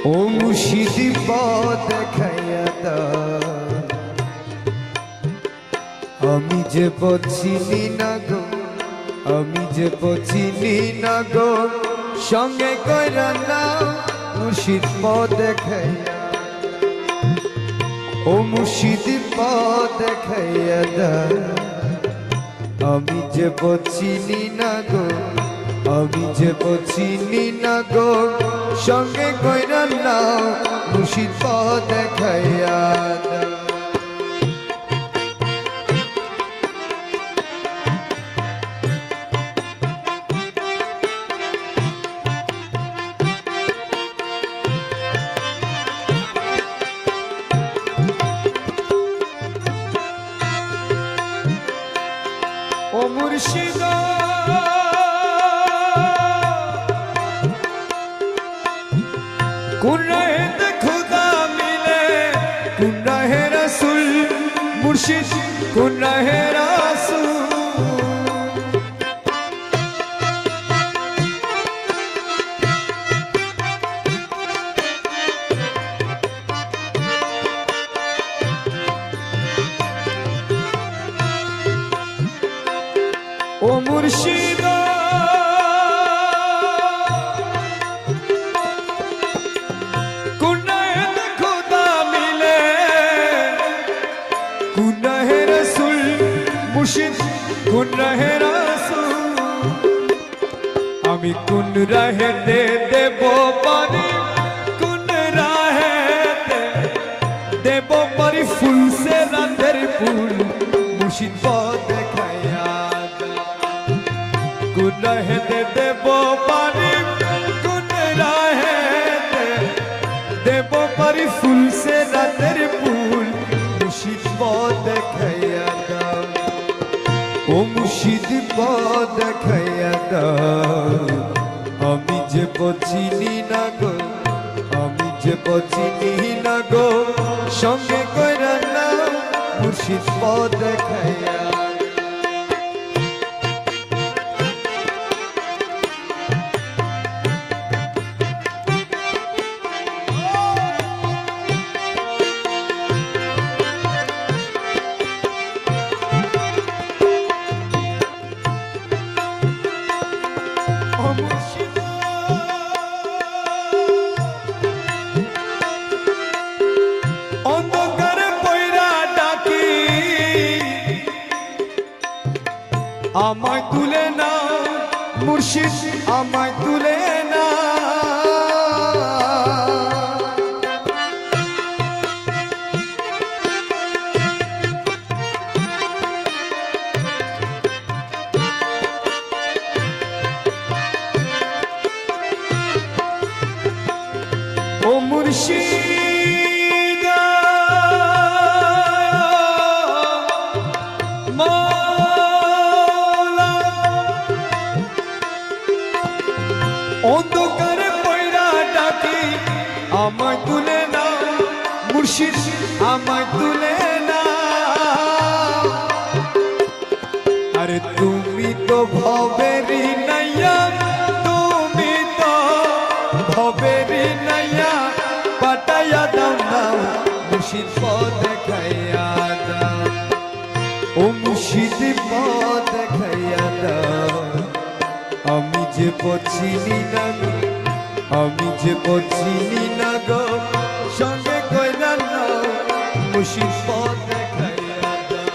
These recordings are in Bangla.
ও মুর্শিদি পথ দেখাইয়া দাও, আমি যে পথ চিনি না গো, আমি যে পথ চিনি না গো, সঙ্গে কইরা নাও মুর্শিদ পথ দেখাইয়া। ও মুর্শিদি পথ দেখাইয়া দাও, আমি যে পথ চিনি না গো, আমি যে পথ চিনি না গো, সঙ্গে কইরা নাও মুর্শিদ পথ দেখাইয়া দাও। ও মুর্শিদ কোন রাহে খুদা মিলে, কোন রাহে রাসূল মুর্শিদ, কোন রাহে রাসূল। ও মুর্শিদ কোন রাহে খুদা মিলে, কোন রাহে রাসূল মুর্শিদ, কোন রাহে রাসূল। আমি কোন রাহে দেব পারি, কোন রাহে দেব পারি ফুল সে রাতের ফুল, মুর্শিদ পথ দেখাইয়া। কোন রাহে দেব পারি, কোন রাহে দেব পারি ফুল সে রাতের ফুল, মুর্শিদ পথ দেখাইয়া দাও। ও মুর্শিদ পথ দেখাইয়া দাও, আমি যে পথ চিনি না গো, আমি যে পথ চিনি না গো, সঙ্গে কইরা নাও মুর্শিদ পথ দেখাইয়া। অন্ধকারে পয়রা ডাকি, আমায় তুলে না মুর্শিদ, আমায় তুলে না। ও মুর্শিদ মওলা, অন্ধকারে পয়রা ডাকি, আমায় তুলে না মুর্শিদ, আমায় তুলে না। আরে তুমি তো ভবেরি নাইয়া, তুমি তো ভবেরি নাইয়া, পাটাইয়া দাও না মুর্শিদ পথ দেখাইয়া দাও। ও মুর্শিদ পথ দেখাইয়া দাও, আমি যে পথ চিনি না গো, আমি যে পথ চিনি না গো, সঙ্গে কইরা নাও মুর্শিদ পথ দেখাইয়া দাও।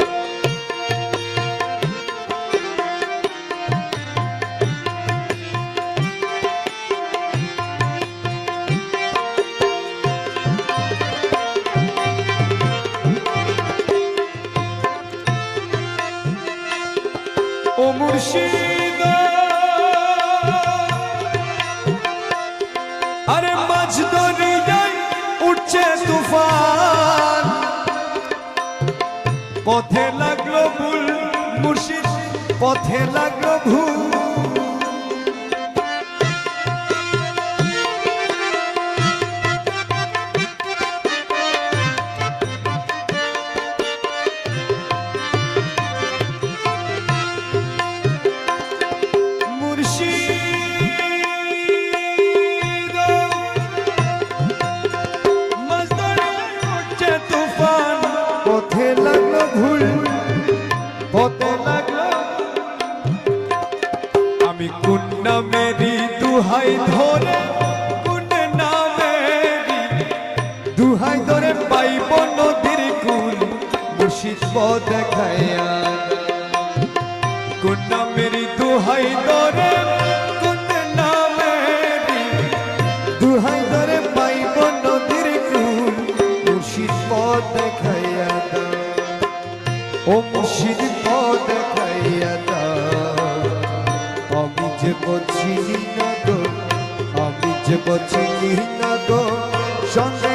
ও মুর্শিদ আরে মাঝ দরিয়ায় উঠছে তুফান, পথে লাগলো ভুল মুর্শিদ, পথে লাগলো ভুল। দেখাইয়া কোন নামেরই দুহাই ধরে কোন নামেরই দুহাই ধরে পাইব নদীর কুল মুর্শিদ পথ দেখাইয়া দাও ও মুর্শিদ পথ দেখাইয়া দাও আমি যে বচিনি না গো আমি যে বচিনি না গো সঙ্গে